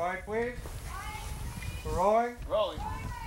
Roy, please. Roy. Rolling.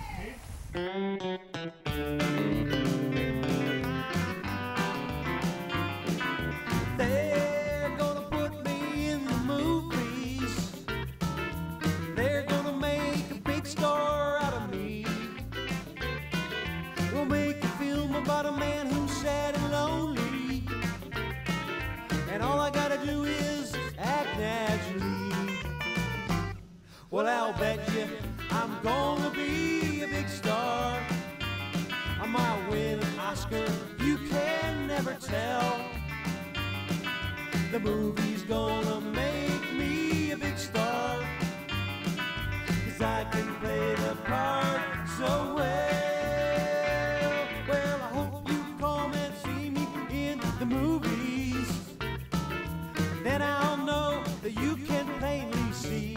They're gonna put me in the movies. They're gonna make a big star out of me. We'll make a film about a man who's sad and lonely, and all I gotta do is act naturally. Well, I'll bet you I'm gonna be a big star. I might win an Oscar, you can never tell. The movie's gonna make me a big star, 'cause I can play the part so well. Well, I hope you come and see me in the movies. Then I'll know that you can plainly see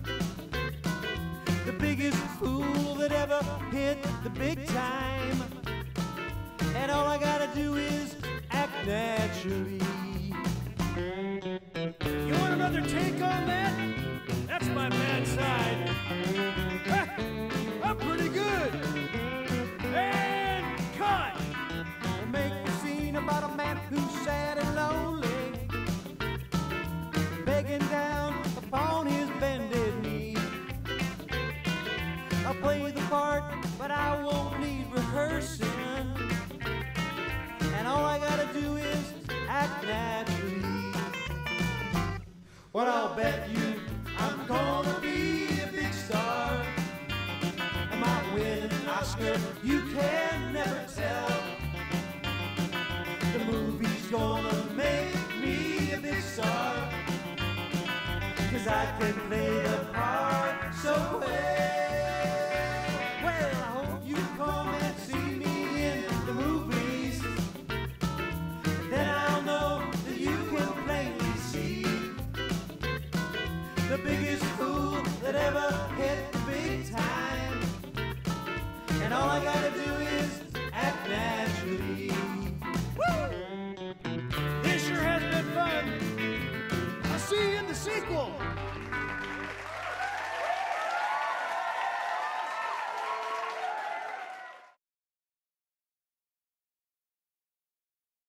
the biggest fool that ever hit the big time. And all I gotta do is act naturally. You want another take on that? That's my bad side. I'm pretty good. And cut. We'll make a scene about a man who's sad and lonely, begging down upon his bended knee. I'll play the part, but I won't need rehearsing. And all I gotta do is act naturally. Well, I'll bet you I'm gonna be a big star. I might win an Oscar, you can never tell. The movie's gonna make me a big star, 'cause I can play the part so well. Well, I hope you come and see me in the movies. Then I'll know that you can plainly see the biggest fool that ever hit the big time. And all I gotta do is act naturally. Woo! This sure has been fun. I'll see you in the sequel.